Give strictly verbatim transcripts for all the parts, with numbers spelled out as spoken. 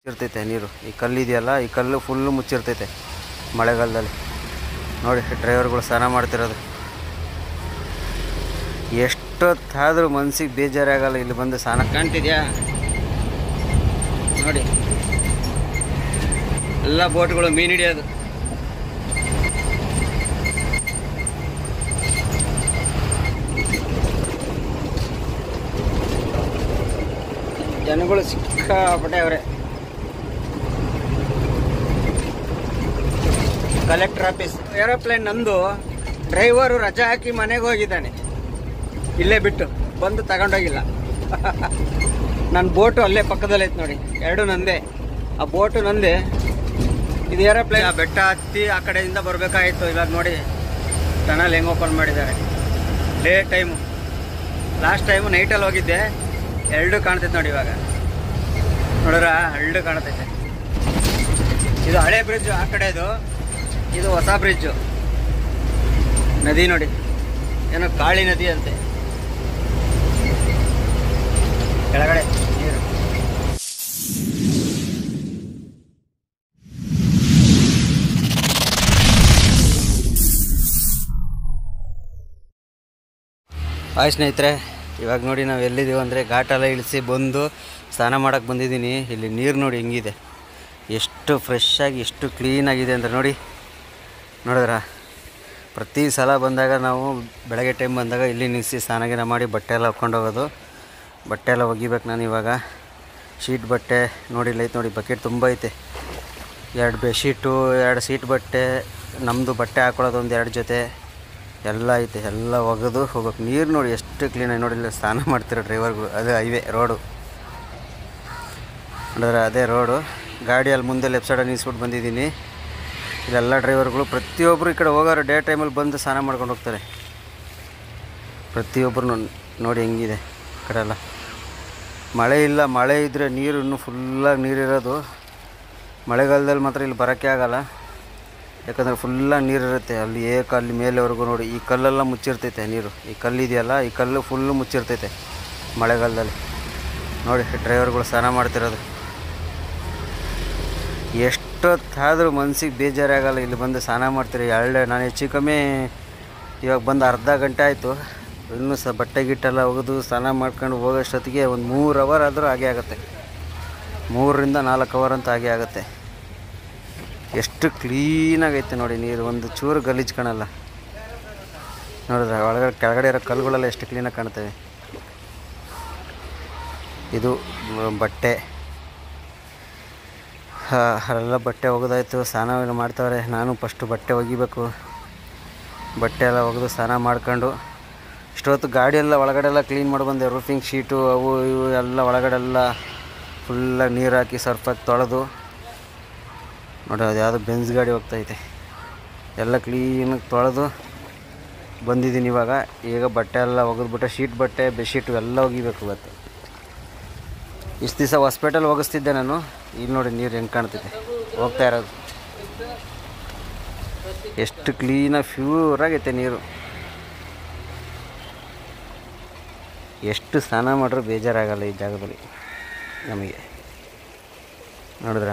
ಇರ್ತೈತೆ ನೀರು. ಈ ಕಲ್ಲು ಇದೆಯಲ್ಲ, ಈ ಕಲ್ಲು ಫುಲ್ಲು ಮುಚ್ಚಿರ್ತೈತೆ ಮಳೆಗಾಲದಲ್ಲಿ. ನೋಡಿ ಡ್ರೈವರ್ಗಳು ಸ್ನಾನ ಮಾಡ್ತಿರೋದು. ಎಷ್ಟೊತ್ತಾದರೂ ಮನಸ್ಸಿಗೆ ಬೇಜಾರಾಗಲ್ಲ ಇಲ್ಲಿ ಬಂದು ಸ್ನಾನ. ಕಾಣ್ತಿದ್ಯಾ ನೋಡಿ, ಎಲ್ಲ ಬೋಟ್ಗಳು ಮೀನು ಹಿಡಿಯೋದು. ಜನಗಳು ಸಿಕ್ಕಾಪಟ್ಟೆ ಅವರೇ. ಕಲೆಕ್ಟರ್ ಆಫೀಸ್ ಏರೋಪ್ಲೇನ್ ನಂದು. ಡ್ರೈವರು ರಜಾ ಹಾಕಿ ಮನೆಗೆ ಹೋಗಿದ್ದಾನೆ, ಇಲ್ಲೇ ಬಿಟ್ಟು ಬಂದು ತಗೊಂಡೋಗಿಲ್ಲ. ನನ್ನ ಬೋಟು ಅಲ್ಲೇ ಪಕ್ಕದಲ್ಲೈತೆ ನೋಡಿ, ಎರಡು ನಂದೆ. ಆ ಬೋಟು ನಂದೆ, ಇದು ಏರೋಪ್ಲೇನ್. ಆ ಬೆಟ್ಟ ಹತ್ತಿ ಆ ಕಡೆಯಿಂದ ಬರಬೇಕಾಗಿತ್ತು. ಇವಾಗ ನೋಡಿ ಟನಲ್ ಹೆಂಗೆ ಓಪನ್ ಮಾಡಿದ್ದಾರೆ. Late time. ಲಾಸ್ಟ್ ಟೈಮು ನೈಟಲ್ಲಿ ಹೋಗಿದ್ದೆ, ಎರಡು ಕಾಣ್ತೈತೆ ನೋಡಿ. ಇವಾಗ ನೋಡ್ರ ಎರಡು ಕಾಣ್ತೈತೆ. ಇದು ಹಳೆ ಬ್ರಿಡ್ಜು ಆ ಕಡೆದು, ಇದು ಹೊಸ ಬ್ರಿಡ್ಜು. ನದಿ ನೋಡಿ, ಏನೋ ಕಾಳಿ ನದಿ ಅಂತೆ ಕೆಳಗಡೆ ನೀರು. ಹಾಯ್ ಸ್ನೇಹಿತರೆ, ಇವಾಗ ನೋಡಿ ನಾವು ಎಲ್ಲಿದ್ದೀವಿ ಅಂದರೆ ಘಾಟೆಲ್ಲ ಇಳಿಸಿ ಬಂದು ಸ್ನಾನ ಮಾಡೋಕ್ಕೆ ಬಂದಿದ್ದೀನಿ. ಇಲ್ಲಿ ನೀರು ನೋಡಿ ಹೆಂಗಿದೆ, ಎಷ್ಟು ಫ್ರೆಶ್ ಆಗಿ ಎಷ್ಟು ಕ್ಲೀನಾಗಿದೆ ಅಂದರೆ ನೋಡಿ. ನೋಡಿದ್ರ, ಪ್ರತಿ ಸಲ ಬಂದಾಗ ನಾವು ಬೆಳಗ್ಗೆ ಟೈಮ್ ಬಂದಾಗ ಇಲ್ಲಿ ನಿಲ್ಲಿಸಿ ಸ್ನಾನಗಿನ ಮಾಡಿ ಬಟ್ಟೆ ಎಲ್ಲ ಹಾಕ್ಕೊಂಡು ಹೋಗೋದು. ಬಟ್ಟೆ ಎಲ್ಲ ಒಗಿಬೇಕು ನಾನು ಇವಾಗ. ಶೀಟ್ ಬಟ್ಟೆ ನೋಡಿ ಇಲ್ಲೈತೆ ನೋಡಿ, ಬಕೆಟ್ ತುಂಬ ಐತೆ. ಎರಡು ಬೆಡ್ಶೀಟು, ಎರಡು ಸೀಟ್ ಬಟ್ಟೆ, ನಮ್ಮದು ಬಟ್ಟೆ ಹಾಕೊಳ್ಳೋದು ಒಂದು ಎರಡು ಜೊತೆ ಎಲ್ಲ ಐತೆ. ಎಲ್ಲ ಒಗೆದು ಹೋಗ್ಬೇಕು. ನೀರು ನೋಡಿ ಎಷ್ಟು ಕ್ಲೀನಾಗಿ ನೋಡಿ. ಇಲ್ಲ ಸ್ನಾನ ಮಾಡ್ತಿರೋ ಡ್ರೈವರ್ಗಳು. ಅದು ಹೈವೇ ರೋಡು ನೋಡಿದ್ರೆ, ಅದೇ ರೋಡು. ಗಾಡಿಯಲ್ಲಿ ಮುಂದೆ ಲೆಫ್ಟ್ ಸೈಡಲ್ಲಿ ನಿಲ್ಲಿಸ್ಬಿಟ್ಟು ಬಂದಿದ್ದೀನಿ. ಇಲ್ಲೆಲ್ಲ ಡ್ರೈವರ್ಗಳು ಪ್ರತಿಯೊಬ್ಬರು ಈ ಕಡೆ ಹೋಗೋರು ಡೇ ಟೈಮಲ್ಲಿ ಬಂದು ಸ್ನಾನ ಮಾಡ್ಕೊಂಡು ಹೋಗ್ತಾರೆ. ಪ್ರತಿಯೊಬ್ಬರು ನೋಡಿ ಹೆಂಗಿದೆ ಈ ಕಡೆ ಎಲ್ಲ. ಮಳೆ ಇಲ್ಲ, ಮಳೆ ಇದ್ದರೆ ನೀರು ಇನ್ನೂ ಫುಲ್ಲಾಗಿ ನೀರಿರೋದು. ಮಳೆಗಾಲದಲ್ಲಿ ಮಾತ್ರ ಇಲ್ಲಿ ಬರೋಕ್ಕೆ ಆಗೋಲ್ಲ, ಯಾಕಂದರೆ ಫುಲ್ಲಾಗಿ ನೀರಿರುತ್ತೆ. ಅಲ್ಲಿ ಏಕ ಅಲ್ಲಿ ಮೇಲೆವರೆಗೂ ನೋಡಿ, ಈ ಕಲ್ಲೆಲ್ಲ ಮುಚ್ಚಿರ್ತೈತೆ ನೀರು. ಈ ಕಲ್ಲು ಇದೆಯಲ್ಲ, ಈ ಕಲ್ಲು ಫುಲ್ಲು ಮುಚ್ಚಿರ್ತೈತೆ ಮಳೆಗಾಲದಲ್ಲಿ. ನೋಡಿ ಡ್ರೈವರ್ಗಳು ಸ್ನಾನ ಮಾಡ್ತಿರೋದು. ಎಷ್ಟೊತ್ತಾದರೂ ಮನಸ್ಸಿಗೆ ಬೇಜಾರಾಗಲ್ಲ ಇಲ್ಲಿ ಬಂದು ಸ್ನಾನ ಮಾಡ್ತೀರಿ. ಎರಡು ನಾನು ಹೆಚ್ಚು ಕಮ್ಮಿ ಇವಾಗ ಬಂದು ಅರ್ಧ ಗಂಟೆ ಆಯಿತು. ಇನ್ನೂ ಸಹ ಬಟ್ಟೆ ಗಿಟ್ಟೆಲ್ಲ ಒಗೆದು ಸ್ನಾನ ಮಾಡ್ಕೊಂಡು ಹೋಗೋಷ್ಟೊತ್ತಿಗೆ ಒಂದು ಮೂರು ಅವರ್ ಆದರೂ ಹಾಗೆ ಆಗುತ್ತೆ. ಮೂರರಿಂದ ನಾಲ್ಕು ಅವರ್ ಅಂತ ಹಾಗೆ ಆಗುತ್ತೆ. ಎಷ್ಟು ಕ್ಲೀನಾಗೈತೆ ನೋಡಿ ನೀರು, ಒಂದು ಚೂರು ಗಲೀಜು ಕಾಣಲ್ಲ. ನೋಡಿದ್ರೆ ಒಳಗಡೆ ಕೆಳಗಡೆ ಇರೋ ಕಲ್ಲುಗಳೆಲ್ಲ ಎಷ್ಟು ಕ್ಲೀನಾಗಿ ಕಾಣ್ತವೆ. ಇದು ಬಟ್ಟೆ. ಅಲ್ಲೆಲ್ಲ ಬಟ್ಟೆ ಒಗೆದಾಯ್ತು, ಸ್ನಾನ ಮಾಡ್ತಾವ್ರೆ. ನಾನು ಫಸ್ಟು ಬಟ್ಟೆ ಒಗಿಬೇಕು. ಬಟ್ಟೆ ಎಲ್ಲ ಒಗೆದು ಸ್ನಾನ ಮಾಡ್ಕೊಂಡು ಇಷ್ಟೊತ್ತು ಗಾಡಿಯೆಲ್ಲ ಒಳಗಡೆ ಎಲ್ಲ ಕ್ಲೀನ್ ಮಾಡಿ ಬಂದೆ. ರೂಫಿಂಗ್ ಶೀಟು ಅವು ಇವು ಎಲ್ಲ ಒಳಗಡೆ ಎಲ್ಲ ಫುಲ್ಲಾಗಿ ನೀರು ಹಾಕಿ ಸರ್ಫಾಗಿ ತೊಳೆದು ನೋಡಿ. ಅದು ಯಾವುದೋ ಬೆಂಜ್ ಗಾಡಿ ಹೋಗ್ತೈತೆ. ಎಲ್ಲ ಕ್ಲೀನಾಗಿ ತೊಳೆದು ಬಂದಿದ್ದೀನಿ ಇವಾಗ. ಈಗ ಬಟ್ಟೆ ಎಲ್ಲ ಒಗೆದ್ಬಿಟ್ಟೆ. ಶೀಟ್ ಬಟ್ಟೆ, ಬೆಡ್ಶೀಟು ಎಲ್ಲ ಒಗಿಬೇಕು ಇವತ್ತು. ಇಷ್ಟು ದಿವಸ ಹಾಸ್ಪಿಟಲ್ ಒಗಿಸ್ತಿದ್ದೆ ನಾನು. ಇಲ್ಲಿ ನೋಡಿ ನೀರು ಹೆಂಗೆ ಕಾಣ್ತಿದೆ ಹೋಗ್ತಾ ಇರೋದು. ಎಷ್ಟು ಕ್ಲೀನಾಗಿ ಪ್ಯೂರಾಗೈತೆ ನೀರು. ಎಷ್ಟು ಸ್ನಾನ ಮಾಡ್ರೂ ಬೇಜಾರಾಗಲ್ಲ ಈ ಜಾಗದಲ್ಲಿ ನಮಗೆ. ನೋಡಿದ್ರ,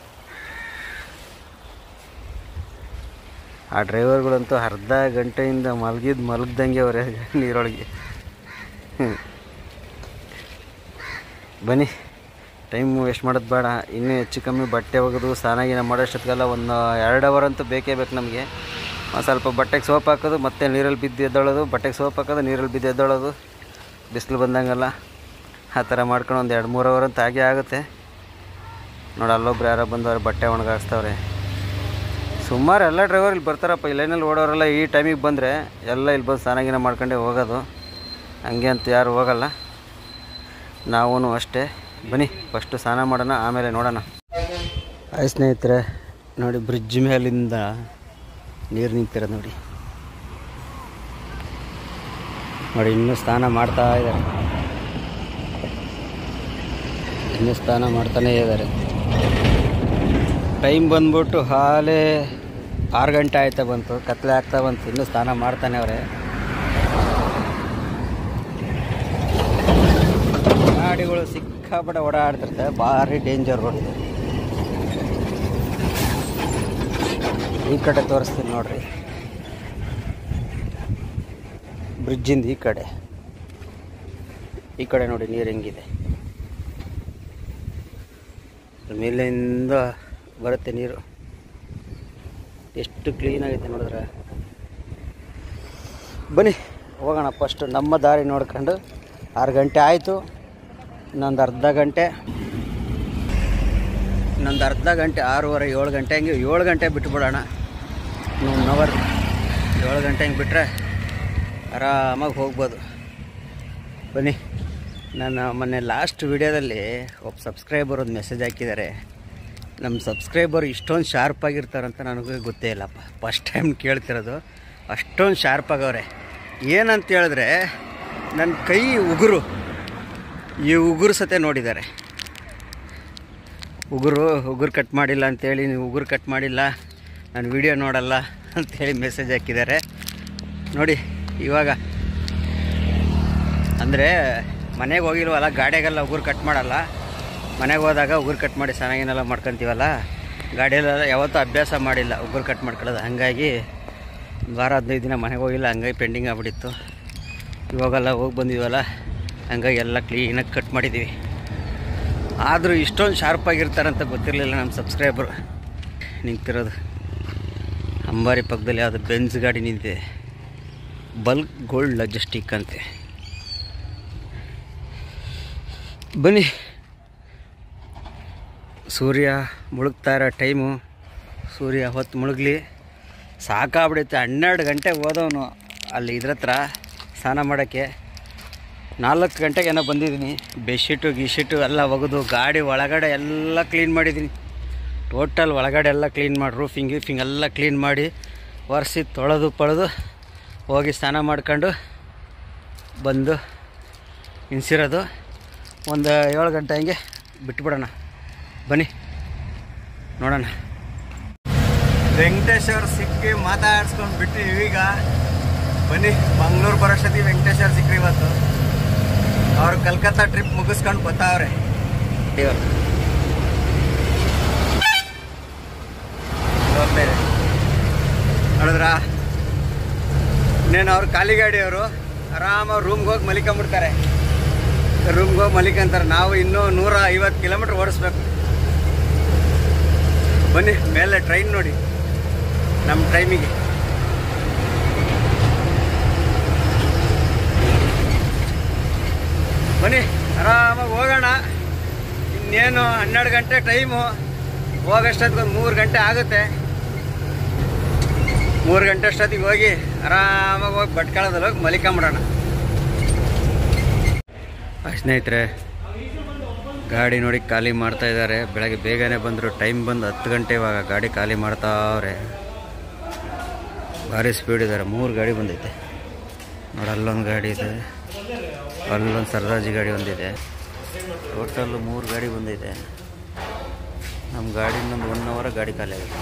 ಆ ಡ್ರೈವರ್ಗಳಂತೂ ಅರ್ಧ ಗಂಟೆಯಿಂದ ಮಲಗಿದ್ದು ಮಲಗ್ದಂಗೆ ಅವರೇ ನೀರೊಳಗೆ. ಬನ್ನಿ, ಟೈಮು ವೇಸ್ಟ್ ಮಾಡೋದು ಬೇಡ. ಇನ್ನೂ ಹೆಚ್ಚು ಕಮ್ಮಿ ಬಟ್ಟೆ ಒಗೆದು ಸ್ನಾನ ಮಾಡೋಷ್ಟೊತ್ತಿಗೆಲ್ಲ ಒಂದು ಎರಡು ಅವರ್ ಅಂತೂ ಬೇಕೇ ಬೇಕು ನಮಗೆ. ಒಂದು ಸ್ವಲ್ಪ ಬಟ್ಟೆಗೆ ಸೋಪ್ ಹಾಕೋದು, ಮತ್ತು ನೀರಲ್ಲಿ ಬಿದ್ದು ಎದ್ದೊಳೋದು, ಬಟ್ಟೆಗೆ ಸೋಪ್ ಹಾಕೋದು, ನೀರಲ್ಲಿ ಬಿದ್ದು ಎದ್ದೊಳೋದು, ಬಿಸಿಲು ಬಂದಂಗೆಲ್ಲ ಆ ಥರ ಮಾಡ್ಕೊಂಡು ಒಂದು ಎರಡು ಮೂರು ಅವರ್ ಅಂತ ಹಾಗೆ ಆಗುತ್ತೆ ನೋಡಿ. ಅಲ್ಲೊಬ್ರು ಯಾರೋ ಬಂದವ್ರೆ ಬಟ್ಟೆ ಒಣಗಾಕ್ಸ್ತವ್ರೆ. ಸುಮಾರು ಎಲ್ಲ ಡ್ರೈವರ್ ಇಲ್ಲಿ ಬರ್ತಾರಪ್ಪ. ಈ ಲೈನಲ್ಲಿ ಓಡೋರೆಲ್ಲ ಈ ಟೈಮಿಗೆ ಬಂದರೆ ಎಲ್ಲ ಇಲ್ಲಿ ಬಂದು ಸ್ನಾನ ಮಾಡ್ಕೊಂಡೇ ಹೋಗೋದು. ಹಂಗೆ ಅಂತ ಯಾರು ಹೋಗಲ್ಲ, ನಾವೂ ಅಷ್ಟೇ. ಬನ್ನಿ ಫಸ್ಟು ಸ್ನಾನ ಮಾಡೋಣ, ಆಮೇಲೆ ನೋಡೋಣ. ಆಯ್ ಸ್ನೇಹಿತರೆ, ನೋಡಿ ಬ್ರಿಡ್ಜ್ ಮೇಲಿಂದ ನೀರು ನಿಂತಿರೋದು ನೋಡಿ. ನೋಡಿ ಇನ್ನೂ ಸ್ನಾನ ಮಾಡ್ತಾ ಇದ್ದಾರೆ, ಇನ್ನೂ ಸ್ನಾನ ಮಾಡ್ತಾನೇ ಇದ್ದಾರೆ. ಟೈಮ್ ಬಂದ್ಬಿಟ್ಟು ಹಾಲೇ ಆರು ಗಂಟೆ ಆಯ್ತಾ ಬಂತು, ಕತ್ಲೆ ಆಗ್ತಾ ಬಂತು. ಇನ್ನೂ ಸ್ನಾನ ಮಾಡ್ತಾನೆ ಅವರೇ. ಗಾಡಿಗಳು ಸಿಕ್ಕಾಪಟ್ಟೆ ಓಡಾಡ್ತಿರ್ತಾರೆ, ಭಾರಿ ಡೇಂಜರ್ ರೋಡ್. ಈ ಕಡೆ ತೋರಿಸ್ತೀನಿ ನೋಡ್ರಿ, ಬ್ರಿಡ್ಜಿಂದ ಈ ಕಡೆ ಈ ಕಡೆ ನೋಡಿ ನೀರು ಹೆಂಗಿದೆ. ಮೇಲಿಂದ ಬರುತ್ತೆ ನೀರು, ಎಷ್ಟು ಕ್ಲೀನ್ ಆಗೈತೆ ನೋಡಿದ್ರೆ. ಬನ್ನಿ ಹೋಗೋಣ. ಫಸ್ಟು ನಮ್ಮ ದಾರಿ ನೋಡ್ಕೊಂಡು, ಆರು ಗಂಟೆ ಆಯಿತು, ಇನ್ನೊಂದು ಅರ್ಧ ಗಂಟೆ ಇನ್ನೊಂದು ಅರ್ಧ ಗಂಟೆ ಆರೂವರೆ ಏಳು ಗಂಟೆ ಹಂಗೆ ಏಳು ಗಂಟೆ ಬಿಟ್ಬಿಡೋಣ. ಒನ್ ಅವರ್ ಏಳು ಗಂಟೆ ಹಂಗೆ ಬಿಟ್ಟರೆ ಆರಾಮಾಗಿ ಹೋಗ್ಬೋದು. ಬನ್ನಿ. ನಾನು ಮೊನ್ನೆ ಲಾಸ್ಟ್ ವಿಡಿಯೋದಲ್ಲಿ ಒಬ್ಬ ಸಬ್ಸ್ಕ್ರೈಬರ್ ಒಂದು ಮೆಸೇಜ್ ಹಾಕಿದ್ದಾರೆ. ನಮ್ಮ ಸಬ್ಸ್ಕ್ರೈಬರ್ ಇಷ್ಟೊಂದು ಶಾರ್ಪ್ ಆಗಿರ್ತಾರಂತ ನನಗೆ ಗೊತ್ತೇ ಇಲ್ಲಪ್ಪ, ಫಸ್ಟ್ ಟೈಮ್ ಕೇಳ್ತಿರೋದು. ಅಷ್ಟೊಂದು ಶಾರ್ಪ್ ಆಗವ್ರೆ. ಏನಂತ ಹೇಳಿದ್ರೆ, ನನ್ನ ಕೈ ಉಗುರು, ಈ ಉಗುರು ಸತೆ ನೋಡಿದ್ದಾರೆ. ಉಗುರು ಉಗುರು ಕಟ್ ಮಾಡಿಲ್ಲ ಅಂಥೇಳಿ, ನೀವು ಉಗುರು ಕಟ್ ಮಾಡಿಲ್ಲ, ನಾನು ವಿಡಿಯೋ ನೋಡಲ್ಲ ಅಂಥೇಳಿ ಮೆಸೇಜ್ ಹಾಕಿದ್ದಾರೆ ನೋಡಿ. ಇವಾಗ ಅಂದರೆ ಮನೆಗೆ ಹೋಗಿಲ್ವಲ್ಲ, ಗಾಡಿಯಾಗೆಲ್ಲ ಉಗುರು ಕಟ್ ಮಾಡಲ್ಲ. ಮನೆಗೆ ಹೋದಾಗ ಉಗುರು ಕಟ್ ಮಾಡಿ ಚೆನ್ನಾಗೇನೆಲ್ಲ ಮಾಡ್ಕೊತೀವಲ್ಲ, ಗಾಡಿಯಲ್ಲೆಲ್ಲ ಯಾವತ್ತೂ ಅಭ್ಯಾಸ ಮಾಡಿಲ್ಲ ಉಗುರು ಕಟ್ ಮಾಡ್ಕೊಳ್ಳೋದು. ಹಾಗಾಗಿ ವಾರ ಹದಿನೈದು ದಿನ ಮನೆಗೆ ಹೋಗಿಲ್ಲ, ಹಂಗಾಗಿ ಪೆಂಡಿಂಗ್ ಆಗ್ಬಿಟ್ಟಿತ್ತು. ಇವಾಗೆಲ್ಲ ಹೋಗಿ ಬಂದಿವಲ್ಲ, ಹಂಗಾಗಿ ಎಲ್ಲ ಕ್ಲೀನಾಗಿ ಕಟ್ ಮಾಡಿದ್ದೀವಿ. ಆದರೂ ಇಷ್ಟೊಂದು ಶಾರ್ಪಾಗಿರ್ತಾರಂತ ಗೊತ್ತಿರಲಿಲ್ಲ ನಮ್ಮ ಸಬ್ಸ್ಕ್ರೈಬರು. ನಿಂತಿರೋದು ಅಂಬಾರಿ ಪಕ್ಕದಲ್ಲಿ ಯಾವುದು ಬೆಂಜ್ ಗಾಡಿ ನಿಂತಿದೆ, ಬಲ್ಕ್ ಗೋಲ್ಡ್ ಲಾಜಿಸ್ಟಿಕ್ ಅಂತೆ. ಬನ್ನಿ. ಸೂರ್ಯ ಮುಳುಗ್ತಾ ಇರೋ ಟೈಮು, ಸೂರ್ಯ ಹೊತ್ತು ಮುಳುಗಲಿ, ಸಾಕಾಗ್ಬಿಡುತ್ತೆ. ಹನ್ನೆರಡು ಗಂಟೆಗೆ ಹೋದವನು ಅಲ್ಲಿ ಇದ್ರ ಹತ್ರ ಸ್ನಾನ ಮಾಡೋಕ್ಕೆ. ನಾಲ್ಕು ಗಂಟೆಗೆ ಏನೋ ಬಂದಿದ್ದೀನಿ. ಬೆಡ್ಶೀಟು ಗಿಶೀಟು ಎಲ್ಲ ಒಗೆದು ಗಾಡಿ ಒಳಗಡೆ ಎಲ್ಲ ಕ್ಲೀನ್ ಮಾಡಿದ್ದೀನಿ. ಟೋಟಲ್ ಒಳಗಡೆ ಎಲ್ಲ ಕ್ಲೀನ್ ಮಾಡಿ, ರೂಫಿಂಗ್ ಗೀಫಿಂಗ್ ಎಲ್ಲ ಕ್ಲೀನ್ ಮಾಡಿ ಒರೆಸಿ ತೊಳೆದು ಪಳೆದು ಹೋಗಿ ಸ್ನಾನ ಮಾಡ್ಕೊಂಡು ಬಂದು ನಿನ್ಸಿರೋದು. ಒಂದು ಏಳು ಗಂಟೆ ಹಂಗೆ ಬಿಟ್ಬಿಡೋಣ. ಬನ್ನಿ ನೋಡೋಣ. ವೆಂಕಟೇಶ್ವರ ಸಿಕ್ಕಿ ಮಾತಾಡ್ಸ್ಕೊಂಡು ಬಿಟ್ಟು ಈಗ ಬನ್ನಿ. ಮಂಗಳೂರು ಬರೋಷ್ಟೊತ್ತಿ ವೆಂಕಟೇಶ್ವರ ಸಿಕ್ಕಿ. ಇವತ್ತು ಅವ್ರು ಕಲ್ಕತ್ತಾ ಟ್ರಿಪ್ ಮುಗಿಸ್ಕೊಂಡು ಬರ್ತಾವ್ರೆ. ನೋಡಿದ್ರ, ಇನ್ನೇನು ಅವ್ರು ಖಾಲಿ ಗಾಡಿಯವರು ಆರಾಮಾಗಿ ರೂಮ್ಗೆ ಹೋಗಿ ಮಲಿಕೊಂಬಿಡ್ತಾರೆ. ರೂಮ್ಗೆ ಹೋಗಿ ಮಲಿಕಂತಾರೆ. ನಾವು ಇನ್ನೂ ನೂರ ಐವತ್ತು ಕಿಲೋಮೀಟ್ರ್ ಓಡಿಸ್ಬೇಕು. ಬನ್ನಿ ಮೇಲೆ ಟ್ರೈನ್ ನೋಡಿ, ನಮ್ಮ ಟೈಮಿಗೆ. ಬನ್ನಿ ಆರಾಮಾಗಿ ಹೋಗೋಣ. ಇನ್ನೇನು ಹನ್ನೆರಡು ಗಂಟೆ ಟೈಮು, ಹೋಗೋಷ್ಟೊತ್ತಿಗೆ ಮೂರು ಗಂಟೆ ಆಗುತ್ತೆ. ಮೂರು ಗಂಟೆ ಅಷ್ಟೊತ್ತಿಗೆ ಹೋಗಿ ಆರಾಮಾಗಿ ಹೋಗಿ ಬಟ್ಕಳದಲ್ಲಿ ಹೋಗಿ ಮಲಿಕೊಂಬಿಡೋಣ. ಸ್ನೇಹಿತರೆ, ಗಾಡಿ ನೋಡಿ ಖಾಲಿ ಮಾಡ್ತಾ ಇದ್ದಾರೆ. ಬೆಳಗ್ಗೆ ಬೇಗನೆ ಬಂದರು. ಟೈಮ್ ಬಂದು ಹತ್ತು ಗಂಟೆ. ಇವಾಗ ಗಾಡಿ ಖಾಲಿ ಮಾಡ್ತಾವ್ರೆ. ಭಾರಿ ಸ್ಪೀಡ್ ಇದ್ದಾರೆ. ಮೂರು ಗಾಡಿ ಬಂದೈತೆ ನೋಡಿ. ಅಲ್ಲೊಂದು ಗಾಡಿ ಇದೆ, ಅಲ್ಲೊಂದು ಸರ್ದಾಜಿ ಗಾಡಿ ಒಂದಿದೆ. ಟೋಟಲ್ಲು ಮೂರು ಗಾಡಿ ಬಂದಿದೆ. ನಮ್ಮ ಗಾಡಿ ಇನ್ನೊಂದು ಒನ್ ಅವರ್ ಗಾಡಿ ಖಾಲಿ ಆಗುತ್ತೆ.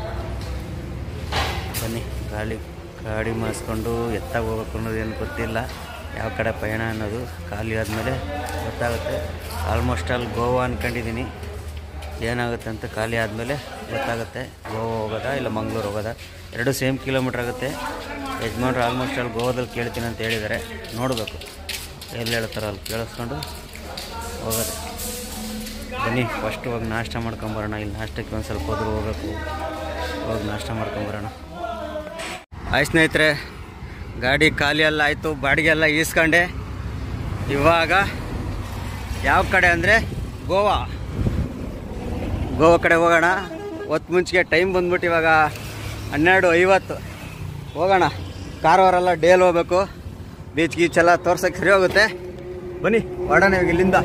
ಬನ್ನಿ ಗಾಡಿ ಗಾಡಿ ಮಾಡಿಸ್ಕೊಂಡು ಎತ್ತಾಗ ಹೋಗ್ಬೇಕು ಅನ್ನೋದು ಏನು ಗೊತ್ತಿಲ್ಲ. ಯಾವ ಕಡೆ ಪಯಣ ಅನ್ನೋದು ಖಾಲಿ ಆದಮೇಲೆ ಗೊತ್ತಾಗುತ್ತೆ. ಆಲ್ಮೋಸ್ಟ್ ಅಲ್ಲಿ ಗೋವಾ ಅಂದ್ಕೊಂಡಿದ್ದೀನಿ. ಏನಾಗುತ್ತೆ ಅಂತ ಖಾಲಿ ಆದಮೇಲೆ ಗೊತ್ತಾಗುತ್ತೆ. ಗೋವಾ ಹೋಗೋದಾ ಇಲ್ಲ ಮಂಗಳೂರು ಹೋಗೋದಾ, ಎರಡು ಸೇಮ್ ಕಿಲೋಮೀಟ್ರ್ ಆಗುತ್ತೆ. ಯಜಮಾನ್ರು ಆಲ್ಮೋಸ್ಟ್ ಅಲ್ಲಿ ಗೋವಾದಲ್ಲಿ ಕೇಳ್ತೀನಿ ಅಂತ ಹೇಳಿದ್ದಾರೆ. ನೋಡಬೇಕು ಎಲ್ಲಿ ಹೇಳ್ತಾರೋ ಅಲ್ಲಿ ಕೇಳಿಸ್ಕೊಂಡು ಹೋಗೋದು. ಬನ್ನಿ ಫಸ್ಟ್ ಹೋಗಿ ನಾಷ್ಟ ಮಾಡ್ಕೊಂಬರೋಣ. ಇಲ್ಲಿ ನಾಷ್ಟಕ್ಕೆ ಒಂದು ಸ್ವಲ್ಪ ಹೋದ್ರೂ ಹೋಗಬೇಕು. ಹೋಗಿ ನಾಷ್ಟ ಮಾಡ್ಕೊಂಬರೋಣ. ಆಯ್ತು ಸ್ನೇಹಿತರೆ, ಗಾಡಿ ಖಾಲಿ ಎಲ್ಲ ಆಯಿತು, ಬಾಡಿಗೆ ಎಲ್ಲ ಈಸ್ಕೊಂಡೆ. ಇವಾಗ ಯಾವ ಕಡೆ ಅಂದರೆ ಗೋವಾ ಗೋವಾ ಕಡೆ ಹೋಗೋಣ. ಹೊತ್ತು ಮುಂಚೆಗೆ ಟೈಮ್ ಬಂದ್ಬಿಟ್ಟು ಇವಾಗ ಹನ್ನೆರಡು ಐವತ್ತು. ಹೋಗೋಣ. ಕಾರವಾರೆಲ್ಲ ಡೇಲ್ ಹೋಗ್ಬೇಕು. ಬೀಚ್ ಗೀಚೆಲ್ಲ ತೋರ್ಸೋಕ್ಕೆ ಸರಿ ಹೋಗುತ್ತೆ. ಬನ್ನಿ ಹೊರಡೋಣ ಇವಾಗ ಇಲ್ಲಿಂದ.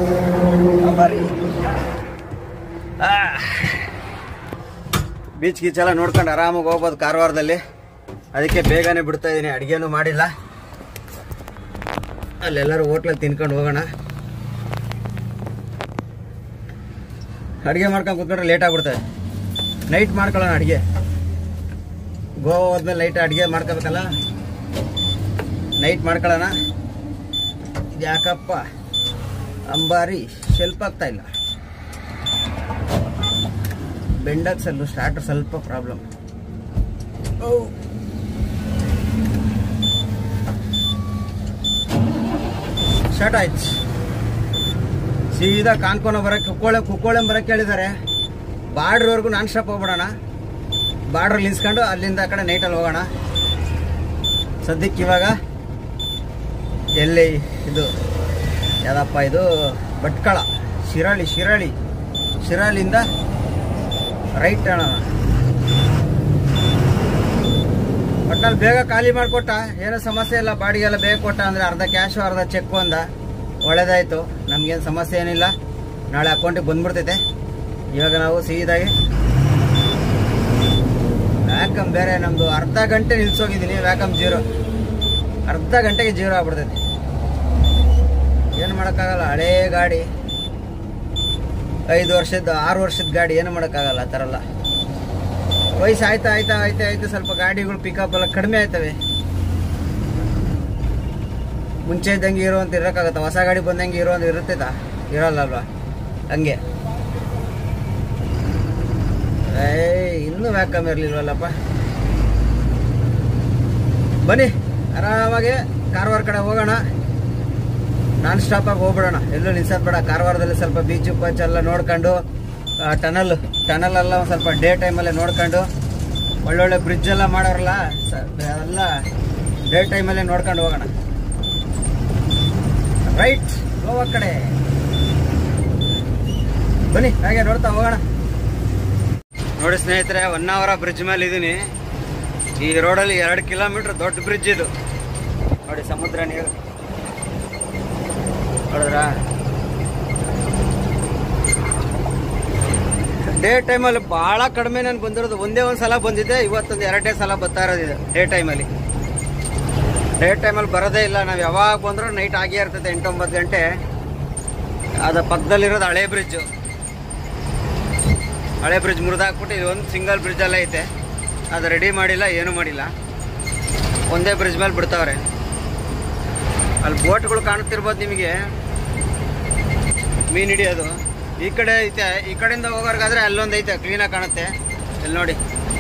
ಬೀಚ್ ಗೀಚೆಲ್ಲ ನೋಡ್ಕೊಂಡು ಆರಾಮಾಗಿ ಹೋಗ್ಬೋದು ಕಾರವಾರದಲ್ಲಿ. ಅದಕ್ಕೆ ಬೇಗನೆ ಬಿಡ್ತಾ ಇದ್ದೀನಿ. ಅಡುಗೆನೂ ಮಾಡಿಲ್ಲ. ಅಲ್ಲೆಲ್ಲರೂ ಹೋಟ್ಲಲ್ಲಿ ತಿನ್ಕೊಂಡು ಹೋಗೋಣ. ಅಡುಗೆ ಮಾಡ್ಕೊಂಡು ಕೂತ್ಕೊಂಡ್ರೆ ಲೇಟ್ ಆಗ್ಬಿಡ್ತದೆ. ನೈಟ್ ಮಾಡ್ಕೊಳ್ಳೋಣ ಅಡುಗೆ. ಗೋವಾ ಹೋದ್ಮೇಲೆ ನೈಟ್ ಅಡುಗೆ ಮಾಡ್ಕೋಬೇಕಲ್ಲ, ನೈಟ್ ಮಾಡ್ಕೊಳ್ಳೋಣ. ಇದು ಯಾಕಪ್ಪ ಅಂಬಾರಿ ಶೆಲ್ಪ್ ಆಗ್ತಾ ಇಲ್ಲ. ಬೆಂಡಕ್ಸಲ್ಲೂ ಸ್ಟಾರ್ಟರ್ ಸ್ವಲ್ಪ ಪ್ರಾಬ್ಲಮ್. ಸ್ಟಾರ್ಟ್ ಆಯ್ತು. ಸೀದಾ ಕಾನ್ಕೋನ ಬರೋಕ್ಕೆ ಕುಕ್ಕೋಳೆ ಕುಕ್ಕೋಳೆ ಬರೋಕ್ಕೆ ಹೇಳಿದ್ದಾರೆ. ಬಾರ್ಡ್ರ್ವರೆಗೂ ನಾನ್ ಸ್ಟಾಪ್ ಹೋಗ್ಬಿಡೋಣ. ಬಾರ್ಡ್ರಲ್ಲಿ ನಿಲ್ಸ್ಕೊಂಡು ಅಲ್ಲಿಂದ ಆ ಕಡೆ ನೈಟಲ್ಲಿ ಹೋಗೋಣ. ಸದ್ಯಕ್ಕೆ ಇವಾಗ ಎಲ್ಲಿ ಇದು ಯಾವುದಪ್ಪ ಇದು ಭಟ್ಕಳ ಶಿರಾಳಿ ಶಿರಾಳಿ ಶಿರಾಳಿಂದ ರೈಟ್ ಅಣ್ಣ. ಒಟ್ನಲ್ಲಿ ಬೇಗ ಖಾಲಿ ಮಾಡಿಕೊಟ್ಟ, ಏನೋ ಸಮಸ್ಯೆ ಇಲ್ಲ. ಬಾಡಿಗೆಲ್ಲ ಬೇಗ ಕೊಟ್ಟ ಅಂದರೆ ಅರ್ಧ ಕ್ಯಾಶು ಅರ್ಧ ಚೆಕ್ಕು ಅಂದ. ಒಳ್ಳೇದಾಯಿತು, ನಮಗೇನು ಸಮಸ್ಯೆ ಏನಿಲ್ಲ. ನಾಳೆ ಅಕೌಂಟಿಗೆ ಬಂದ್ಬಿಡ್ತೈತೆ. ಇವಾಗ ನಾವು ಸೀದಾಗಿ ವ್ಯಾಕಮ್ ಬೇರೆ ನಮ್ಮದು ಅರ್ಧ ಗಂಟೆ ನಿಲ್ಸೋಗಿದ್ದೀನಿ. ವ್ಯಾಕಮ್ ಜೀರೋ, ಅರ್ಧ ಗಂಟೆಗೆ ಜೀರೋ ಆಗ್ಬಿಡ್ತೈತೆ. ಏನು ಮಾಡೋಕ್ಕಾಗಲ್ಲ. ಹಳೇ ಗಾಡಿ, ಐದು ವರ್ಷದ ಆರು ವರ್ಷದ ಗಾಡಿ, ಏನು ಮಾಡೋಕ್ಕಾಗಲ್ಲ. ಆ ಥರ ಎಲ್ಲ ವಯಸ್ಸು ಆಯ್ತಾ ಆಯ್ತಾ ಆಯ್ತಾ ಆಯ್ತು ಸ್ವಲ್ಪ ಗಾಡಿಗಳು ಪಿಕಪ್ ಎಲ್ಲ ಕಡಿಮೆ ಆಯ್ತವೆ. ಮುಂಚೆ ಇದ್ದಂಗೆ ಇರುವಂತ ಇರೋಕ್ಕಾಗತ್ತ? ಹೊಸ ಗಾಡಿ ಬಂದಂಗೆ ಇರುವಂತ ಇರುತ್ತೈತಾ? ಇರೋಲ್ಲ ಅಲ್ವಾ? ಹಂಗೆ ಏಯ್ ಇನ್ನೂ ವ್ಯಾಕಮ್ ಇರಲಿಲ್ವಲ್ಲಪ್ಪ. ಬನ್ನಿ ಆರಾಮಾಗಿ ಕಾರವಾರ ಕಡೆ ಹೋಗೋಣ. ನಾನ್ ಸ್ಟಾಪಾಗಿ ಹೋಗ್ಬಿಡೋಣ, ಎಲ್ಲೂ ನಿಲ್ಸೋದು ಬೇಡ. ಕಾರವಾರದಲ್ಲಿ ಸ್ವಲ್ಪ ಬೀಚು ಪಚ್ ಎಲ್ಲ ನೋಡ್ಕೊಂಡು, ಟನಲ್ ಟನಲ್ ಎಲ್ಲ ಒಂದು ಸ್ವಲ್ಪ ಡೇ ಟೈಮಲ್ಲೇ ನೋಡ್ಕೊಂಡು, ಒಳ್ಳೊಳ್ಳೆ ಬ್ರಿಡ್ಜ್ ಎಲ್ಲ ಮಾಡೋರಲ್ಲ ಎಲ್ಲ ಡೇ ಟೈಮಲ್ಲೇ ನೋಡ್ಕೊಂಡು ಹೋಗೋಣ. ರೈಟ್, ಗೋವಾ ಕಡೆ ಬನ್ನಿ, ಹಾಗೆ ನೋಡ್ತಾ ಹೋಗೋಣ. ನೋಡಿ ಸ್ನೇಹಿತರೆ, ಒನ್ ಅವರ ಬ್ರಿಡ್ಜ್ ಮೇಲೆ ಇದ್ದೀನಿ. ಈ ರೋಡಲ್ಲಿ ಎರಡು ಕಿಲೋಮೀಟರ್ ದೊಡ್ಡ ಬ್ರಿಡ್ಜ್ ಇದು. ನೋಡಿ ಸಮುದ್ರ ನೀರು ನೋಡಿದ್ರ. ಡೇ ಟೈಮಲ್ಲಿ ಭಾಳ ಕಡಿಮೆ ನಾನು ಬಂದಿರೋದು. ಒಂದೇ ಒಂದು ಸಲ ಬಂದಿದ್ದೆ, ಇವತ್ತೊಂದು ಎರಡೇ ಸಲ ಬರ್ತಾ ಇರೋದಿದೆ ಡೇ ಟೈಮಲ್ಲಿ. ಡೇ ಟೈಮಲ್ಲಿ ಬರೋದೇ ಇಲ್ಲ. ನಾವು ಯಾವಾಗ ಬಂದರೂ ನೈಟ್ ಆಗೇ ಇರ್ತೈತೆ, ಎಂಟೊಂಬತ್ತು ಗಂಟೆ. ಅದು ಪಕ್ಕದಲ್ಲಿರೋದು ಹಳೆ ಬ್ರಿಡ್ಜು. ಹಳೆ ಬ್ರಿಡ್ಜ್ ಮುರಿದಾಕ್ಬಿಟ್ಟು ಇದು ಒಂದು ಸಿಂಗಲ್ ಬ್ರಿಡ್ಜಲ್ಲೇ ಐತೆ. ಅದು ರೆಡಿ ಮಾಡಿಲ್ಲ, ಏನೂ ಮಾಡಿಲ್ಲ. ಒಂದೇ ಬ್ರಿಡ್ಜ್ ಮೇಲೆ ಬಿಡ್ತಾವ್ರೆ. ಅಲ್ಲಿ ಬೋಟ್ಗಳು ಕಾಣುತ್ತಿರ್ಬೋದು ನಿಮಗೆ, ಮೀನು ಹಿಡಿಯೋದು. ಈ ಕಡೆ ಐತೆ, ಈ ಕಡೆಯಿಂದ ಹೋಗೋರ್ಗಾದ್ರೆ ಅಲ್ಲೊಂದು ಐತೆ, ಕ್ಲೀನಾಗಿ ಕಾಣುತ್ತೆ. ಇಲ್ಲಿ ನೋಡಿ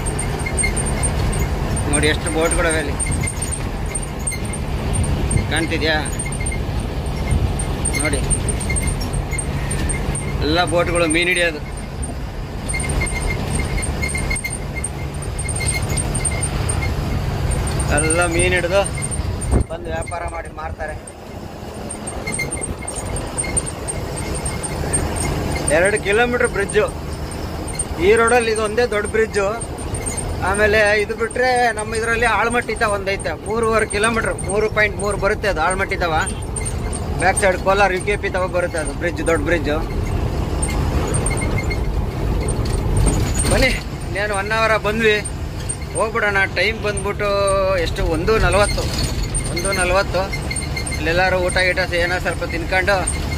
ನೋಡಿ ಎಷ್ಟು ಬೋಟ್ಗಳವೆ ಅಲ್ಲಿ, ಕಾಣ್ತಿದ್ಯಾ? ನೋಡಿ ಎಲ್ಲ ಬೋಟ್ಗಳು ಮೀನು ಹಿಡಿಯೋದು. ಎಲ್ಲ ಮೀನು ಹಿಡಿದು ಬಂದು ವ್ಯಾಪಾರ ಮಾಡಿ ಮಾರ್ತಾರೆ. ಎರಡು ಕಿಲೋಮೀಟರ್ ಬ್ರಿಡ್ಜು. ಈ ರೋಡಲ್ಲಿ ಇದು ಒಂದೇ ದೊಡ್ಡ ಬ್ರಿಡ್ಜು. ಆಮೇಲೆ ಇದು ಬಿಟ್ಟರೆ ನಮ್ಮ ಇದರಲ್ಲಿ ಆಳ್ಮಟ್ಟಿತ ಒಂದೈತೆ, ಮೂರುವರೆ ಕಿಲೋಮೀಟ್ರ್, ಮೂರು ಪಾಯಿಂಟ್ ಮೂರು ಬರುತ್ತೆ ಅದು ಆಳ್ಮಟ್ಟಿತವ. Back side Kolar U K P ತವ ಬರುತ್ತೆ ಅದು ಬ್ರಿಡ್ಜ್, ದೊಡ್ಡ ಬ್ರಿಡ್ಜು. ಬನ್ನಿ, నేను ಒನ್ ಅವರ ಬಂದ್ವಿ, ಹೋಗ್ಬಿಡೋಣ. ಟೈಮ್ ಬಂದ್ಬಿಟ್ಟು ಎಷ್ಟು, ಒಂದು ನಲ್ವತ್ತು ಒಂದು ನಲ್ವತ್ತು ಇಲ್ಲೆಲ್ಲರೂ ಊಟ ಗೀಟ ಏನೋ ಸ್ವಲ್ಪ ತಿನ್ಕೊಂಡು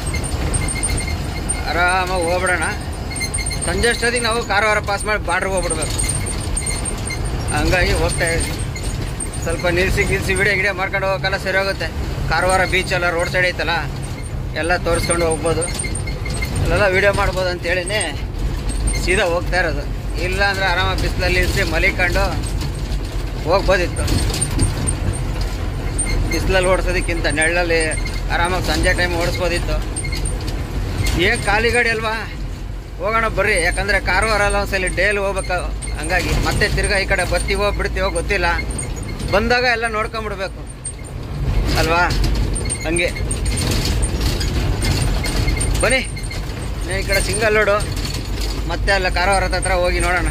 ಆರಾಮಾಗಿ ಹೋಗ್ಬಿಡೋಣ. ಸಂಜೆ ಅಷ್ಟೊತ್ತಿಗೆ ನಾವು ಕಾರವಾರ ಪಾಸ್ ಮಾಡಿ ಬಾರ್ಡ್ರಿಗೆ ಹೋಗ್ಬಿಡ್ಬೇಕು. ಹಂಗಾಗಿ ಹೋಗ್ತಾ ಇದ್ದೀವಿ. ಸ್ವಲ್ಪ ನಿಲ್ಲಿಸಿ ಗಿಲ್ಸಿ ವಿಡಿಯೋ ಗಿಡಿಯೋ ಮಾಡ್ಕೊಂಡು ಹೋಗೋಕ್ಕೆಲ್ಲ ಸರಿ ಹೋಗುತ್ತೆ. ಕಾರವಾರ ಬೀಚೆಲ್ಲ ರೋಡ್ ಸೈಡ್ ಐತಲ್ಲ, ಎಲ್ಲ ತೋರಿಸ್ಕೊಂಡು ಹೋಗ್ಬೋದು, ಅಲ್ಲೆಲ್ಲ ವೀಡಿಯೋ ಮಾಡ್ಬೋದು ಅಂತೇಳಿನೇ ಸೀದಾ ಹೋಗ್ತಾ ಇರೋದು. ಇಲ್ಲ ಅಂದರೆ ಆರಾಮಾಗಿ ಬಿಸಿಲಲ್ಲಿ ಇರಿಸಿ ಮಲಿಕೊಂಡು ಹೋಗ್ಬೋದಿತ್ತು. ಬಿಸಿಲಲ್ಲಿ ಓಡಿಸೋದಕ್ಕಿಂತ ನೆಳ್ಳಲ್ಲಿ ಆರಾಮಾಗಿ ಸಂಜೆ ಟೈಮ್ ಓಡಿಸ್ಬೋದಿತ್ತು. ಏನು ಖಾಲಿ ಗಾಡಿ ಅಲ್ವಾ, ಹೋಗೋಣ ಬರ್ರಿ. ಯಾಕಂದರೆ ಕಾರವಾರಲ್ಲ ಒಂದ್ಸಲಿ ಡೇಲಿ ಹೋಗ್ಬೇಕು. ಹಂಗಾಗಿ ಮತ್ತೆ ತಿರ್ಗಾ ಈ ಕಡೆ ಬರ್ತೀವೋ ಬಿಡ್ತೀವೋ ಗೊತ್ತಿಲ್ಲ. ಬಂದಾಗ ಎಲ್ಲ ನೋಡ್ಕೊಂಬಿಡ್ಬೇಕು ಅಲ್ವಾ, ಹಂಗೆ. ಬನ್ನಿ, ಈ ಕಡೆ ಸಿಂಗಲ್ ರೋಡು, ಮತ್ತೆ ಅಲ್ಲ ಕಾರವಾರದ ಹತ್ರ ಹೋಗಿ ನೋಡೋಣ.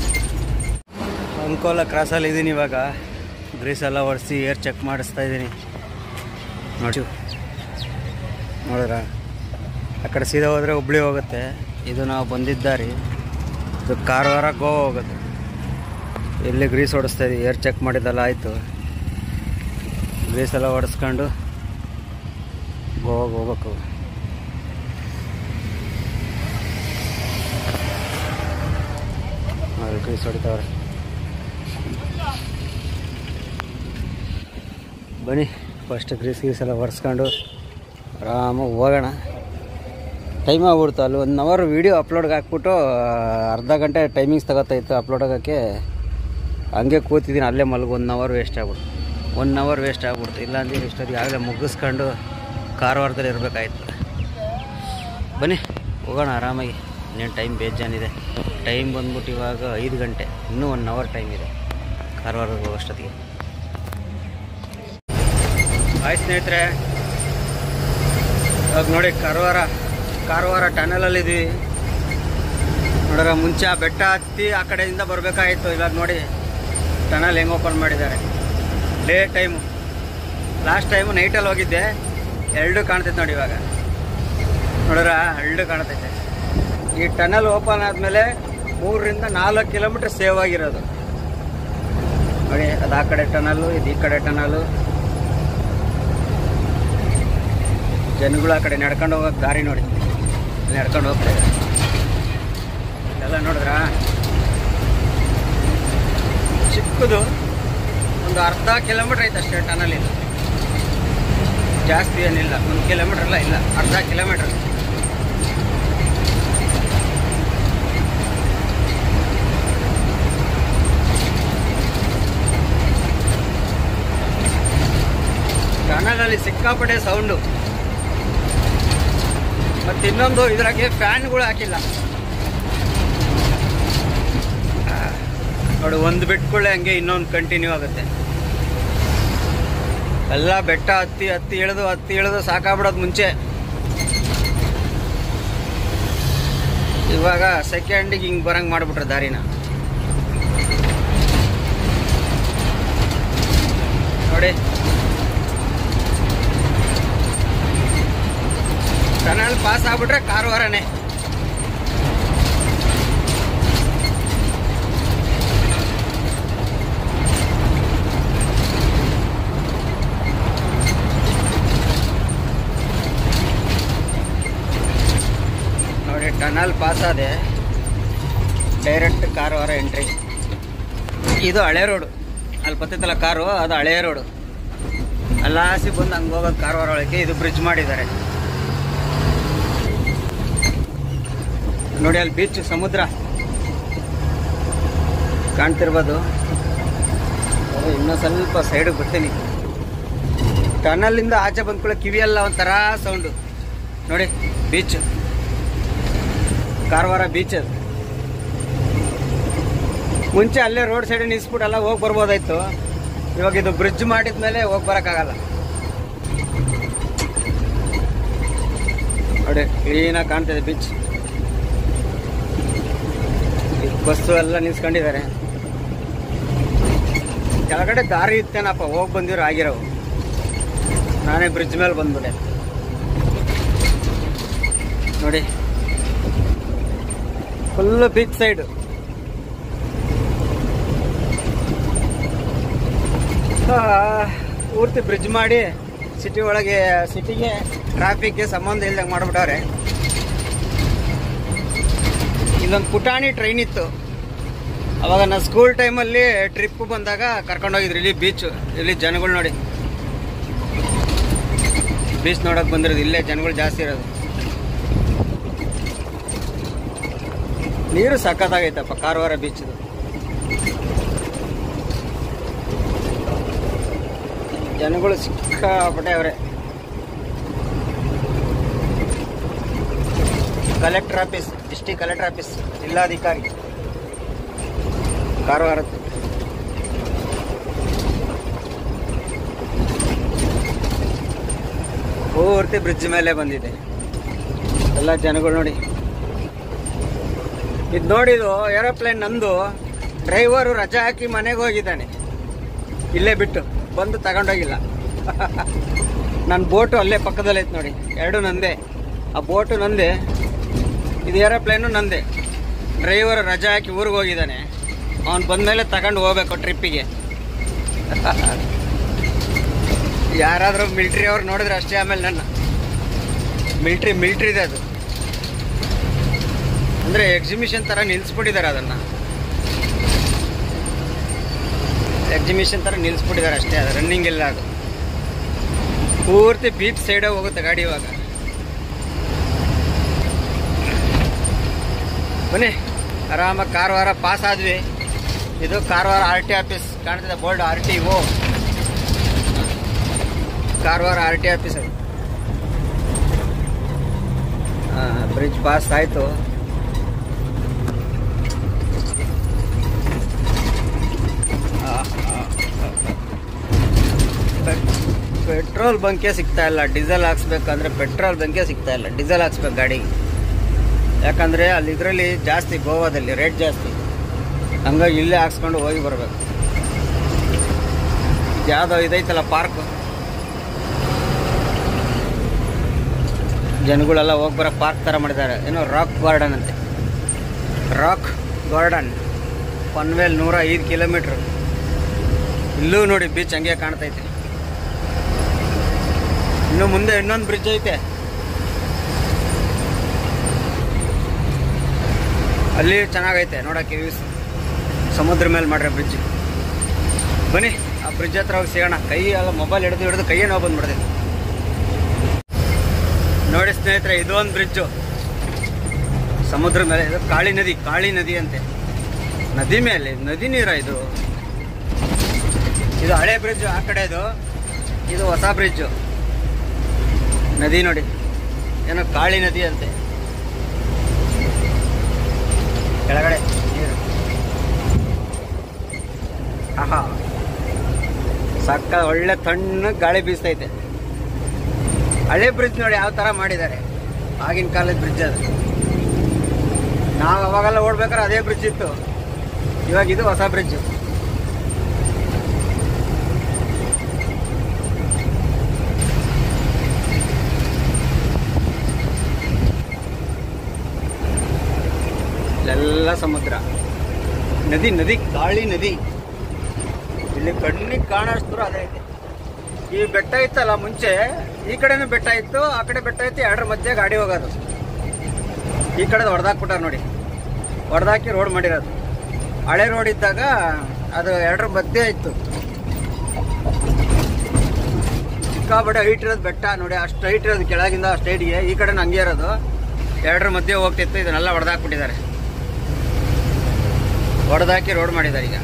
ಅಂಕೋಲ ಕ್ರಾಸಲ್ಲಿ ಇದ್ದೀನಿ ಇವಾಗ. ಗ್ರೀಸ್ ಎಲ್ಲ ಒರೆಸಿ ಏರ್ ಚೆಕ್ ಮಾಡಿಸ್ತಾ ಇದ್ದೀನಿ. ನೋಡಿ ನೋಡಿದ್ರ, ಆ ಕಡೆ ಸೀದಾ ಹೋದರೆ ಹುಬ್ಳಿ ಹೋಗುತ್ತೆ. ಇದು ನಾವು ಬಂದಿದ್ದಾರಿ, ಇದು ಕಾರವಾರ ಗೋವಾ ಹೋಗುತ್ತೆ. ಇಲ್ಲಿ ಗ್ರೀಸ್ ಓಡಿಸ್ತಾ ಇದ್ದೀವಿ. ಏರ್ ಚೆಕ್ ಮಾಡಿದ್ದೆಲ್ಲ ಆಯಿತು. ಗ್ರೀಸ್ ಎಲ್ಲ ಓಡಿಸ್ಕೊಂಡು ಗೋವಾಗೆ ಹೋಗ್ಬೇಕು. ಗ್ರೀಸ್ ಹೊಡಿತಾವ್ರೆ. ಬನ್ನಿ, ಫಸ್ಟ್ ಗ್ರೀಸ್ ಗೀಸ್ ಎಲ್ಲ ಒರೆಸ್ಕೊಂಡು ಆರಾಮಾಗಿ ಹೋಗೋಣ. ಟೈಮ್ ಆಗ್ಬಿಡ್ತು. ಅಲ್ಲಿ ಒನ್ ಅವರ್ ವೀಡಿಯೋ ಅಪ್ಲೋಡ್ಗೆ ಹಾಕ್ಬಿಟ್ಟು ಅರ್ಧ ಗಂಟೆ ಟೈಮಿಂಗ್ಸ್ ತಗೋತಾಯಿತ್ತು ಅಪ್ಲೋಡ್ ಆಗೋಕ್ಕೆ. ಹಂಗೆ ಕೂತಿದ್ದೀನಿ ಅಲ್ಲೇ ಮಲ್ಗೆ ಒನ್ ಅವರ್ ವೇಸ್ಟ್ ಆಗ್ಬಿಡ್ತು ಒನ್ ಅವರ್ ವೇಸ್ಟ್ ಆಗ್ಬಿಡ್ತು ಇಲ್ಲಾಂದ್ರೆ ಇಷ್ಟೊತ್ತಿಗೆ ಆಗಲೇ ಮುಗಿಸ್ಕೊಂಡು ಕಾರವಾರದಲ್ಲಿ ಇರಬೇಕಾಯ್ತು. ಬನ್ನಿ ಹೋಗೋಣ ಆರಾಮಾಗಿ. ಇನ್ನೇನು ಟೈಮ್ ಬೇಜಾನಿದೆ. ಟೈಮ್ ಬಂದ್ಬಿಟ್ಟು ಇವಾಗ ಐದು ಗಂಟೆ, ಇನ್ನೂ ಒನ್ ಅವರ್ ಟೈಮ್ ಇದೆ ಕಾರವಾರಕ್ಕೆ ಹೋಗೋಷ್ಟೊತ್ತಿಗೆ. ಆಯ್ತು ಸ್ನೇಹಿತರೆ, ಇವಾಗ ನೋಡಿ ಕಾರವಾರ ಕಾರವಾರ ಟನಲಲ್ಲಿದ್ದೀವಿ ನೋಡ್ರ. ಮುಂಚೆ ಆ ಬೆಟ್ಟ ಹತ್ತಿ ಆ ಕಡೆಯಿಂದ ಬರಬೇಕಾಯಿತು. ಇವಾಗ ನೋಡಿ ಟನಲ್ ಹೆಂಗೆ ಓಪನ್ ಮಾಡಿದ್ದಾರೆ. ಡೇ ಟೈಮು, ಲಾಸ್ಟ್ ಟೈಮು ನೈಟಲ್ಲಿ ಹೋಗಿದ್ದೆ, ಎರಡು ಕಾಣ್ತೈತೆ ನೋಡಿ. ಇವಾಗ ನೋಡ್ರ ಎರಡು ಕಾಣ್ತೈತೆ. ಈ ಟನಲ್ ಓಪನ್ ಆದಮೇಲೆ ಮೂರರಿಂದ ನಾಲ್ಕು ಕಿಲೋಮೀಟ್ರ್ ಸೇವ್ ಆಗಿರೋದು ನೋಡಿ. ಅದು ಆ ಕಡೆ ಟನಲ್ಲು, ಇದು ಈ ಕಡೆ ಟನಲ್ಲು. ಜನಗಳು ಆ ಕಡೆ ನಡ್ಕೊಂಡು ಹೋಗೋಕೆ ದಾರಿ ನೋಡಿ, ನಡ್ಕೊಂಡು ಹೋಗ್ತಾರೆ ಎಲ್ಲ ನೋಡಿದ್ರಾ. ಚಿಕ್ಕದು ಒಂದು ಅರ್ಧ ಕಿಲೋಮೀಟ್ರ್ ಐತೆ ಅಷ್ಟೇ ಟನಲ್. ಇದು ಜಾಸ್ತಿ ಏನಿಲ್ಲ, ಒಂದು ಕಿಲೋಮೀಟ್ರ್ ಎಲ್ಲ ಇಲ್ಲ, ಅರ್ಧ ಕಿಲೋಮೀಟ್ರ್. ಟನಲಲ್ಲಿ ಸಿಕ್ಕಾಪಟ್ಟೆ ಸೌಂಡು. ಮತ್ತು ಇನ್ನೊಂದು ಇದ್ರಾಗೆ ಫ್ಯಾನ್ಗಳು ಹಾಕಿಲ್ಲ ನೋಡಿ. ಒಂದು ಬಿಟ್ಕೊಳ್ಳೆ ಹಂಗೆ ಇನ್ನೊಂದು ಕಂಟಿನ್ಯೂ ಆಗುತ್ತೆ. ಎಲ್ಲ ಬೆಟ್ಟ ಹತ್ತಿ ಹತ್ತಿ ಇಳಿದು ಹತ್ತಿ ಇಳಿದು ಸಾಕಾಗ್ಬಿಡೋದು ಮುಂಚೆ. ಇವಾಗ ಸೆಕೆಂಡಿಗೆ ಹಿಂಗೆ ಬರಂಗೆ ಮಾಡಿಬಿಟ್ರೆ ದಾರಿನ ನೋಡಿ. ಟನಲ್ ಪಾಸ್ ಆಗ್ಬಿಟ್ರೆ ಕಾರವಾರನೇ. ನೋಡಿ ಟನಲ್ ಪಾಸ್ ಆದೆ, ಡೈರೆಕ್ಟ್ ಕಾರವಾರ ಎಂಟ್ರಿ. ಇದು ಹಳೆ ರೋಡು, ಅಲ್ಲಿ ಬರ್ತೈತಲ್ಲ ಕಾರು, ಅದು ಹಳೆ ರೋಡು. ಅಲ್ಲಾಸಿ ಬಂದು ಹಂಗೆ ಹೋಗೋದು ಕಾರವಾರ ಒಳಗೆ. ಇದು ಬ್ರಿಡ್ಜ್ ಮಾಡಿದ್ದಾರೆ ನೋಡಿ. ಅಲ್ಲಿ ಬೀಚ್, ಸಮುದ್ರ ಕಾಣ್ತಿರ್ಬೋದು. ಇನ್ನೂ ಸ್ವಲ್ಪ ಸೈಡಿಗೆ ಬರ್ತೀನಿ. ಟನಲ್ಲಿಂದ ಆಚೆ ಬಂದ್ಕೊಳ್ಳೋ ಕಿವಿಯೆಲ್ಲ ಒಂಥರ ಸೌಂಡು ನೋಡಿ. Beach, Karwar beach. ಅದು ಮುಂಚೆ ಅಲ್ಲೇ ರೋಡ್ ಸೈಡ್ ನಿಲ್ಸ್ಬಿಟ್ಟು ಎಲ್ಲ ಹೋಗಿ ಬರ್ಬೋದಾಯ್ತು. ಇವಾಗ ಇದು ಬ್ರಿಡ್ಜ್ ಮಾಡಿದ್ಮೇಲೆ ಹೋಗಿ ಬರೋಕ್ಕಾಗಲ್ಲ ನೋಡಿ. ಕ್ಲೀನಾಗಿ ಕಾಣ್ತಿದೆ ಬೀಚ್. ಬಸ್ಸು ಎಲ್ಲ ನಿಲ್ಸ್ಕೊಂಡಿದ್ದಾರೆ. ಕೆಳಗಡೆ ದಾರಿ ಇತ್ತೇನಪ್ಪ, ಹೋಗಿ ಬಂದಿರೋ ಆಗಿರೋವು. ನಾನೇ ಬ್ರಿಡ್ಜ್ ಮೇಲೆ ಬಂದ್ಬಿಟ್ಟೆ ನೋಡಿ. Full beach side. ಪೂರ್ತಿ ಬ್ರಿಡ್ಜ್ ಮಾಡಿ ಸಿಟಿ ಒಳಗೆ, ಸಿಟಿಗೆ ಟ್ರಾಫಿಕ್ಗೆ ಸಂಬಂಧ ಇಲ್ದಂಗೆ ಮಾಡಿಬಿಟ್ಟವ್ರೆ. ಇಲ್ಲೊಂದು ಪುಟಾಣಿ ಟ್ರೈನ್ ಇತ್ತು, ಅವಾಗ ನಾನು ಸ್ಕೂಲ್ ಟೈಮಲ್ಲಿ ಟ್ರಿಪ್ ಬಂದಾಗ ಕರ್ಕೊಂಡೋಗಿದ್ರು. ಇಲ್ಲಿ ಬೀಚು, ಇಲ್ಲಿ ಜನಗಳು ನೋಡಿ. ಬೀಚ್ ನೋಡೋಕೆ ಬಂದಿರೋದು, ಇಲ್ಲೇ ಜನಗಳು ಜಾಸ್ತಿ ಇರೋದು. ನೀರು ಸಖತ್ತಾಗೈತಪ್ಪ ಕಾರವಾರ ಬೀಚ್ದು. ಜನಗಳು ಸಿಕ್ಕಾಪಟ್ಟೆ ಅವರೇ. Collector office, district collector office, ಜಿಲ್ಲಾಧಿಕಾರಿ ಕಾರವಾರದ್ದು. ಪೂರ್ತಿ ಬ್ರಿಡ್ಜ್ ಮೇಲೆ ಬಂದಿದೆ ಎಲ್ಲ ಜನಗಳು ನೋಡಿ. ಇದು ನೋಡಿದು ಏರೋಪ್ಲೇನ್ ನಂದು. ಡ್ರೈವರು ರಜಾ ಹಾಕಿ ಮನೆಗೆ ಹೋಗಿದ್ದಾನೆ, ಇಲ್ಲೇ ಬಿಟ್ಟು ಬಂದು ತಗೊಂಡೋಗಿಲ್ಲ. ನನ್ನ ಬೋಟು ಅಲ್ಲೇ ಪಕ್ಕದಲ್ಲೇ ಐತೆ ನೋಡಿ, ಎರಡು ನಂದೆ. ಆ ಬೋಟು ನಂದೆ, ಇದು ಏರೋಪ್ಲೇನು ನಂದೆ. ಡ್ರೈವರ್ ರಜಾ ಹಾಕಿ ಊರಿಗೆ ಹೋಗಿದ್ದಾನೆ, ಅವನು ಬಂದಮೇಲೆ ತಗೊಂಡು ಹೋಗ್ಬೇಕು ಟ್ರಿಪ್ಪಿಗೆ. ಯಾರಾದರೂ ಮಿಲ್ಟ್ರಿ ಅವ್ರು ನೋಡಿದ್ರೆ ಅಷ್ಟೇ. ಆಮೇಲೆ ನನ್ನ ಮಿಲ್ಟ್ರಿ ಮಿಲ್ಟ್ರಿದೆ ಅದು, ಅಂದರೆ ಎಕ್ಸಿಬಿಷನ್ ಥರ ನಿಲ್ಲಿಸ್ಬಿಟ್ಟಿದ್ದಾರೆ ಅದನ್ನು. ಎಕ್ಸಿಬಿಷನ್ ಥರ ನಿಲ್ಲಿಸ್ಬಿಟ್ಟಿದ್ದಾರೆ ಅಷ್ಟೇ, ಅದು ರನ್ನಿಂಗ್ ಇಲ್ಲ. ಅದು ಪೂರ್ತಿ ಬೀಚ್ ಸೈಡೇ ಹೋಗುತ್ತೆ ಗಾಡಿ. ಇವಾಗ ಬನ್ನಿ ಆರಾಮಾಗಿ ಕಾರವಾರ ಪಾಸ್ ಆದ್ವಿ. ಇದು ಕಾರವಾರ ಆರ್ ಟಿ ಆಫೀಸ್ ಕಾಣ್ತಿದೆ board, R T O Karwar R T office. ಅದು ಬ್ರಿಡ್ಜ್ ಪಾಸ್ ಆಯಿತು. ಪೆಟ್ರೋಲ್ ಬಂಕೇ ಸಿಗ್ತಾ ಇಲ್ಲ. ಡೀಸೆಲ್ ಹಾಕ್ಸ್ಬೇಕಂದ್ರೆ ಪೆಟ್ರೋಲ್ ಬಂಕೇ ಸಿಗ್ತಾ ಇಲ್ಲ. ಡೀಸೆಲ್ ಹಾಕ್ಸ್ಬೇಕು ಗಾಡಿಗೆ, ಯಾಕಂದರೆ ಅಲ್ಲಿ ಇದರಲ್ಲಿ ಜಾಸ್ತಿ, ಗೋವಾದಲ್ಲಿ ರೇಟ್ ಜಾಸ್ತಿ. ಹಂಗಾಗಿ ಇಲ್ಲೇ ಹಾಕ್ಸ್ಕೊಂಡು ಹೋಗಿ ಬರಬೇಕು. ಯಾವುದೋ ಇದೈತಲ್ಲ ಪಾರ್ಕು, ಜನಗಳೆಲ್ಲ ಹೋಗಿ ಬರೋ ಪಾರ್ಕ್ ಥರ ಮಾಡಿದ್ದಾರೆ. ಏನೋ ರಾಕ್ ಗಾರ್ಡನ್ ಅಂತೆ, ರಾಕ್ ಗಾರ್ಡನ್. ಪನ್ವೇಲ್ ನೂರ ಐದು ಕಿಲೋಮೀಟ್ರ್. ಇಲ್ಲೂ ನೋಡಿ ಬೀಚ್ ಹಂಗೆ ಕಾಣ್ತೈತೆ. ಇನ್ನು ಮುಂದೆ ಇನ್ನೊಂದು ಬ್ರಿಡ್ಜ್ ಐತೆ, ಅಲ್ಲಿ ಚೆನ್ನಾಗೈತೆ ನೋಡೋಕ್ಕೆ ವ್ಯೂಸ್. ಸಮುದ್ರ ಮೇಲೆ ಮಾಡ್ರೆ ಬ್ರಿಡ್ಜ್. ಬನ್ನಿ ಆ ಬ್ರಿಡ್ಜ್ ಹತ್ರ ಹೋಗಿ ಸಿಗೋಣ. ಕೈ ಎಲ್ಲ ಮೊಬೈಲ್ ಹಿಡಿದು ಹಿಡಿದು ಕೈಯೇ ನೋವು ಬಂದ್ಬಿಡ್ತೈತೆ. ನೋಡಿ ಸ್ನೇಹಿತರೆ, ಇದು ಒಂದು ಬ್ರಿಡ್ಜು ಸಮುದ್ರ ಮೇಲೆ. ಇದು ಕಾಳಿ ನದಿ, ಕಾಳಿ ನದಿ ಅಂತೆ. ನದಿ ಮೇಲೆ ನದಿ ನೀರ ಇದು. ಇದು ಹಳೆ ಬ್ರಿಡ್ಜ್ ಆ ಕಡೆದು, ಇದು ಹೊಸ ಬ್ರಿಡ್ಜು. ನದಿ ನೋಡಿ, ಏನೋ ಕಾಳಿ ನದಿ ಅಂತೆ. ಕೆಳಗಡೆ ನೀರು. ಆಹಾ, ಸಕ್ಕ ಒಳ್ಳೆ ತಣ್ಣಗೆ ಗಾಳಿ ಬೀಸ್ತೈತೆ. ಹಳೆ ಬ್ರಿಡ್ಜ್ ನೋಡಿ ಯಾವ ಥರ ಮಾಡಿದ್ದಾರೆ. ಆಗಿನ ಕಾಲದ ಬ್ರಿಡ್ಜ್ ಅದು. ನಾವು ಅವಾಗೆಲ್ಲ ಓಡ್ಬೇಕಾದ್ರೆ ಅದೇ ಬ್ರಿಡ್ಜ್ ಇತ್ತು. ಇವಾಗ ಇದು ಹೊಸ ಬ್ರಿಡ್ಜ್. ಇಲ್ಲೆಲ್ಲ ಸಮುದ್ರ, ನದಿ ನದಿ ಕಾಳಿ ನದಿ. ಇಲ್ಲಿ ಕಣ್ಣಿಗೆ ಕಾಣೋಷ್ಟು ಅದೇ ಐತೆ. ಈ ಬೆಟ್ಟ ಇತ್ತಲ್ಲ ಮುಂಚೆ, ಈ ಕಡೆನೂ ಬೆಟ್ಟ ಇತ್ತು, ಆ ಕಡೆ ಬೆಟ್ಟ ಇತ್ತು. ಎರಡರ ಮಧ್ಯೆ ಗಾಡಿ ಹೋಗೋದು. ಈ ಕಡೆದು ಹೊಡೆದಾಕ್ಬಿಟ್ಟಾರೆ ನೋಡಿ, ಹೊಡೆದಾಕಿ ರೋಡ್ ಮಾಡಿರೋದು. ಹಳೆ ರೋಡ್ ಇದ್ದಾಗ ಅದು ಎರಡರ ಮಧ್ಯೆ ಇತ್ತು. ಸಿಕ್ಕಾಬಟ್ಟೆ ಹೈಟ್ ಇರೋದು ಬೆಟ್ಟ ನೋಡಿ, ಅಷ್ಟು ಹೈಟ್ ಇರೋದು ಕೆಳಗಿಂದ ಅಷ್ಟು ಹೈಟ್ಗೆ. ಈ ಕಡೆ ಹಂಗೆ ಇರೋದು, ಎರಡರ ಮಧ್ಯೆ ಹೋಗ್ತಿತ್ತು. ಇದನ್ನೆಲ್ಲ ಹೊಡೆದಾಕ್ಬಿಟ್ಟಿದ್ದಾರೆ, ಹೊಡೆದಾಕಿ ರೋಡ್ ಮಾಡಿದ್ದಾರೆ ಈಗ.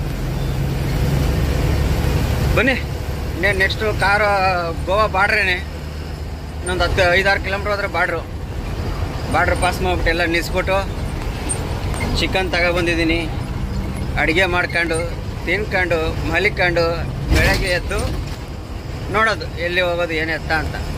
ಬನ್ನಿ ಇನ್ನೇನು ನೆಕ್ಸ್ಟು ಕಾರು ಗೋವಾ ಬಾರ್ಡ್ರೇನೆ. ಇನ್ನೊಂದು ಹತ್ತು ಐದಾರು ಕಿಲೋಮೀಟ್ರ್ ಹೋದ್ರೆ ಬಾರ್ಡ್ರು. ಬಾರ್ಡ್ರ್ ಪಾಸ್ ಮಾಡಿಬಿಟ್ಟು ಎಲ್ಲ ನಿಲ್ಲಿಸ್ಬಿಟ್ಟು ಚಿಕನ್ ತಗೊಬಂದಿದ್ದೀನಿ. ಅಡುಗೆ ಮಾಡ್ಕೊಂಡು ತಿನ್ಕೊಂಡು ಮಲಿಕೊಂಡು ಬೆಳಗ್ಗೆ ಎದ್ದು ನೋಡೋದು ಎಲ್ಲಿ ಹೋಗೋದು ಏನು ಎತ್ತ ಅಂತ.